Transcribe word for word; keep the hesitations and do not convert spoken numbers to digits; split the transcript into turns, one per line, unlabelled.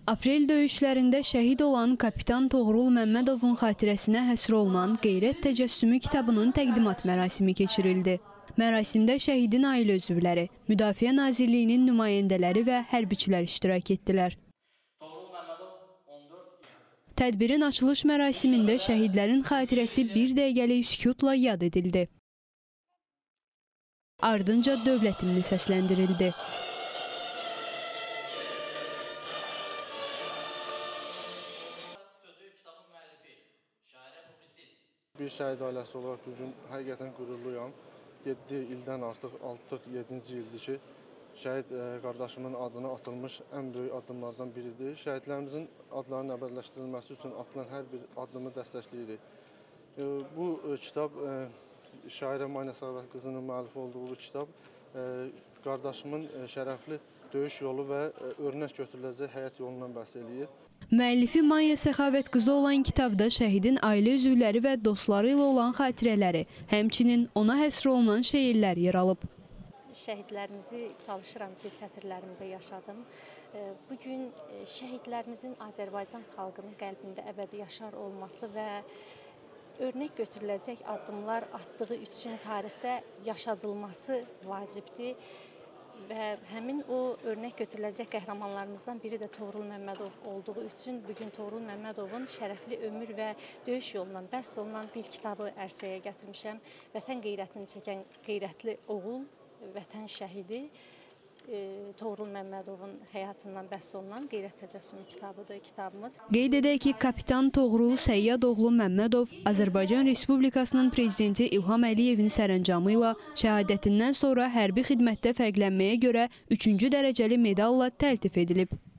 Aprel döyüşlərində şəhid olan kapitan Toğrul Məmmədovun xatirəsinə həsr olunan Qeyrət Təcəssümü kitabının təqdimat mərasimi keçirildi. Mərasimdə şəhidin ailə üzvləri, Müdafiə Nazirliyinin nümayəndələri və hərbiçilər iştirak etdilər. Tədbirin açılış mərasimində şəhidlərin xatirəsi bir dəqiqəlik sükutla yad edildi. Ardınca dövlət himni səsləndirildi.
Bir şəhid ailəsi olaraq bugün həqiqətən qürurluyam. yeddi ildən artıq altı yeddinci ildir ki, şəhid qardaşımın adına atılmış ən böyük addımlardan biridir. Şəhidlərimizin adlarının əbədləşdirilməsi üçün atılan hər bir addımı dəstəkləyirik. Bu kitab, şairə Mayna Səxavət qızının müəllifi olduğu bu kitab, qardaşımın şərəfli döyüş yolu və örnək götürüləcək həyat yolundan bəhs eləyir.
Müəllifi Maya Səxavət qızı olan kitabda şəhidin ailə üzvləri və dostları ilə olan xatirələri, həmçinin ona həsr olunan şeirlər yer alıb.
Şəhidlərimizi çalışıram ki, sətirlərimdə yaşadım. Bugün şəhidlərimizin Azərbaycan xalqının qəlbində əbədi yaşar olması və örnək götürüləcək addımlar atdığı üçün tarixdə yaşadılması vacibdir. Və həmin o örnək götürüləcək qəhrəmanlarımızdan biri də Toğrul Məmmədov olduğu üçün bugün Toğrul Məmmədovun şərəfli ömür və döyüş yolundan bəhs olunan bir kitabı ərsəyə gətirmişəm. Vətən qeyrətini çəkən qeyrətli oğul, vətən şəhidi Toğrul Məmmədovun həyatından bəhs olunan Qeyrət Təcəssümü kitabıdır kitabımız.
Qeyd edək ki, kapitan Toğrul Səyyadoğlu Məmmədov Azərbaycan Respublikasının prezidenti İlham Əliyevin sərəncamı ilə şəhadətindən sonra hərbi xidmətdə fərqlənməyə görə üçüncü dərəcəli medalla təltif edilib.